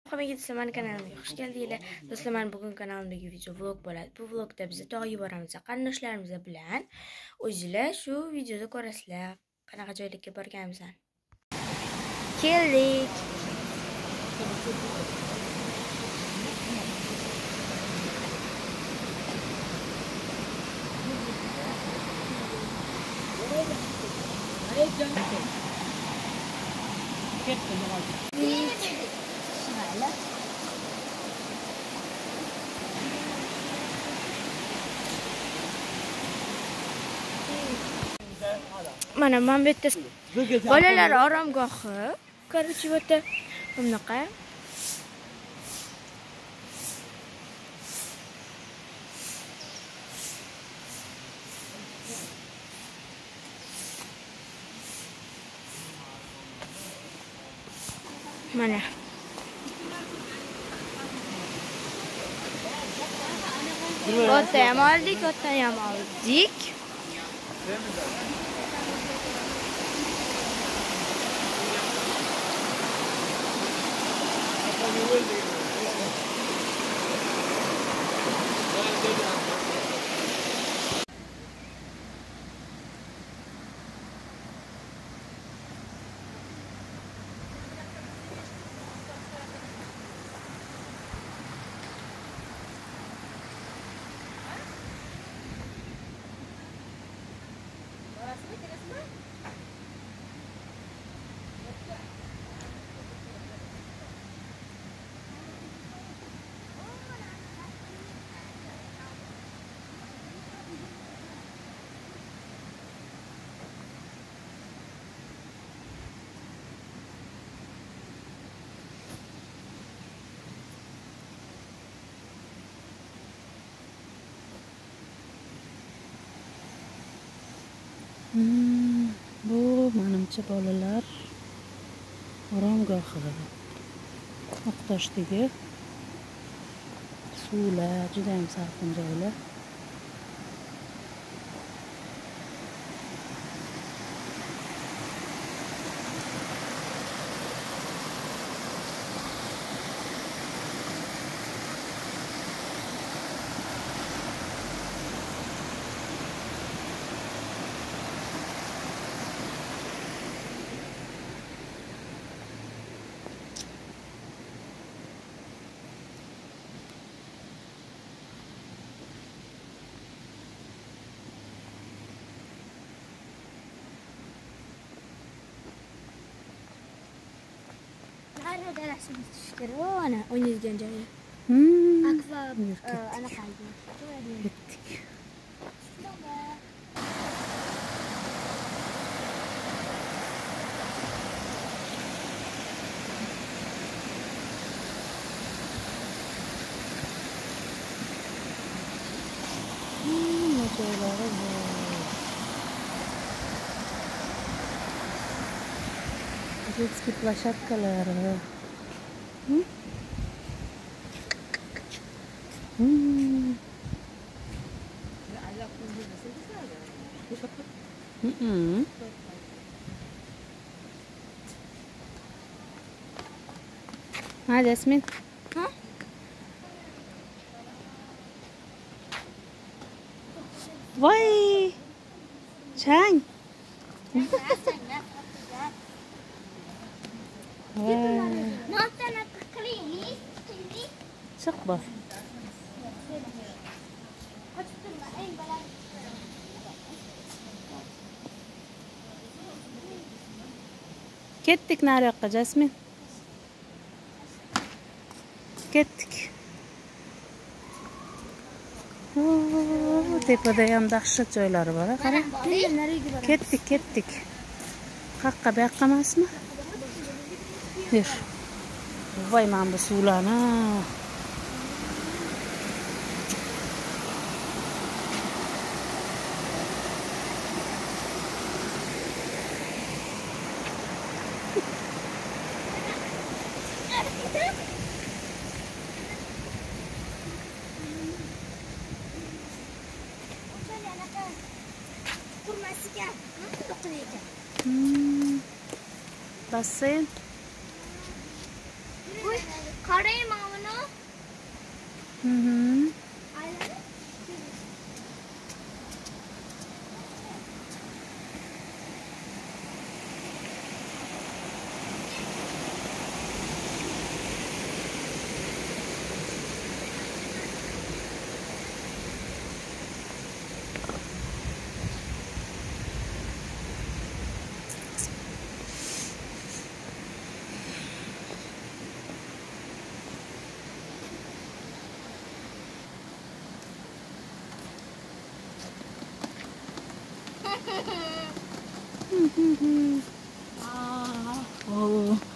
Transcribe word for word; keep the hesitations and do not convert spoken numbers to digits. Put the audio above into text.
Hammaga sizlarning kanalimga xush keldinglar. Do'stlar, men bugun kanalimdagi video vlog bo'ladi. Bu vlogda biz to'yga boramiz. Qarindoshlarimiz bilan o'zinglar shu videoda ko'rasizlar. Qanaqa joylarga borganimizni. Keldik. Mana men bu yerda bolalar oromgohi. Короче, bu yerda bunaqa. Mana Ota ham oldik, ota ham oldik. Hmm, bu menimcha bolalar oromgohi. Oqtoshdagi suvlar juda ham salqin joylar. Nerede resim çıkıyor? O ana oynayacağın joyi. Hmm. Akva ana kaldı. Gittik. Hmm, ne joyları var. Детские площадкалары. Hmm. Hmm. Hmm. Hadi Yasmin. Ha? Vay! Chang. Çık bak. Kettik naryoqqa Jasmin. Ketdik. Oo, tepada ham dahshat joylari bor, qara. Ketdik, ketdik. Qaqqa bu yoqqa emasmi? Yur. Voy, men bu suvlarni. Hmm. Basseyn. बड़े मामनो हम्म Ah. Oh.